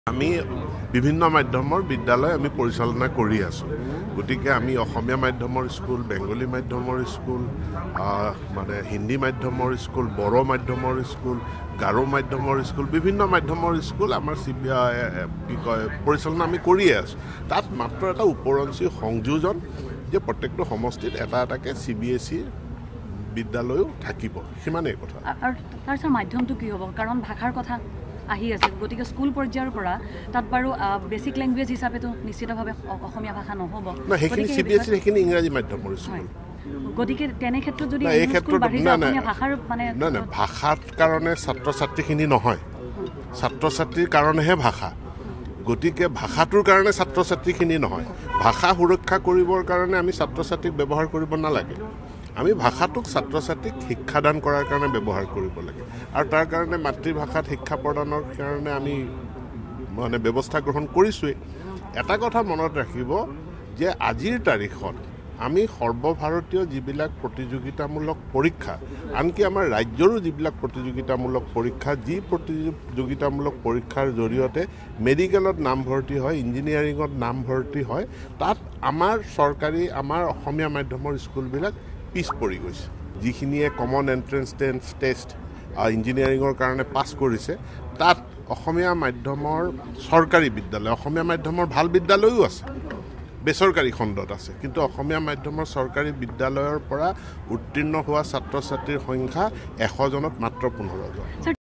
আমি বিভিন্ন মাধ্যমৰ বিদ্যালয় আমি পৰিচালনা কৰি আছো গতিকে আমি অসমীয়া মাধ্যমৰ স্কুল বেংগলী মাধ্যমৰ স্কুল মানে হিন্দী মাধ্যমৰ স্কুল বড়ো মাধ্যমৰ স্কুল গাৰো মাধ্যমৰ স্কুল বিভিন্ন মাধ্যমৰ স্কুল আমাৰ কি কয় পৰিচালনা আমি কৰিয়ে আছো তাত মাত্ৰ এটা উপৰঞ্চি সংযোজন যে প্ৰত্যেকটো সমষ্টিত এটা এটাকে CBSE বিদ্যালয়ও থাকিব সিমানেই কথা আৰু তাৰ মাধ্যমটো কি হ'ব কাৰণ ভাষাৰ কথা আহি আছে গতিকে স্কুল পৰ্যায়ৰ পৰা তাত বাৰু বেসিক ল্যাঙ্গুৱেজ হিচাপেটো নিশ্চিতভাৱে অসমীয়া ভাষা নহব না সেইখিনি CBSE সেইখিনি ইংৰাজী মাধ্যমৰ স্কুল গতিকে তেনে ক্ষেত্ৰত যদি এই ক্ষেত্ৰত অসমীয়া ভাষাৰ মানে না ভাষাৰ কাৰণে ছাত্ৰ ছাত্ৰীখিনি নহয় ছাত্ৰ ছাত্ৰীৰ কাৰণেহে ভাষা গতিকে ভাষাটোৰ কাৰণে ছাত্ৰ ছাত্ৰীখিনি নহয় ভাষা সুৰক্ষা কৰিবৰ কাৰণে আমি ছাত্ৰ ছাত্ৰীক ব্যৱহাৰ কৰিব নালাগে আমি ভাষাটোক ছাত্ৰ ছাত্ৰীক শিক্ষাদান কৰাৰ কাৰণে ব্যৱহাৰ কৰিব লাগে আৰু তাৰ কাৰণে মাতৃভাষাত শিক্ষা প্ৰদানৰ কাৰণে আমি মানে ব্যৱস্থা গ্ৰহণ কৰিছোৱেই এটা কথা মনত ৰাখিব যে আজিৰ তাৰিখত আমি সৰ্বভাৰতীয় যিবিলাক প্ৰতিযোগিতামূলক পৰীক্ষা আনকি আমাৰ ৰাজ্যৰো যিবিলাক প্ৰতিযোগিতামূলক পৰীক্ষা যি প্ৰতিযোগিতামূলক পৰীক্ষাৰ জৰিয়তে মেডিকেলত নামভৰ্তি হয় ইঞ্জিনিয়াৰিঙত নামভৰ্তি হয় তাত আমাৰ চৰকাৰী আমাৰ অসমীয়া মাধ্যমৰ স্কুলবিলাক পিছ পৰি গৈছে যিখিনিয়ে কমন এন্ট্ৰেন্স টেষ্ট ইঞ্জিনিয়াৰিঙৰ কাৰণে পাছ কৰিছে তাত অসমীয়া মাধ্যমৰ চৰকাৰী বিদ্যালয় অসমীয়া মাধ্যমৰ ভাল বিদ্যালয়ও আছে বেচৰকাৰী খণ্ডত আছে কিন্তু অসমীয়া মাধ্যমৰ চৰকাৰী বিদ্যালয়ৰ পৰা উত্তীৰ্ণ হোৱা ছাত্ৰ ছাত্ৰীৰ সংখ্যা 100 জনত মাত্ৰ 15 জন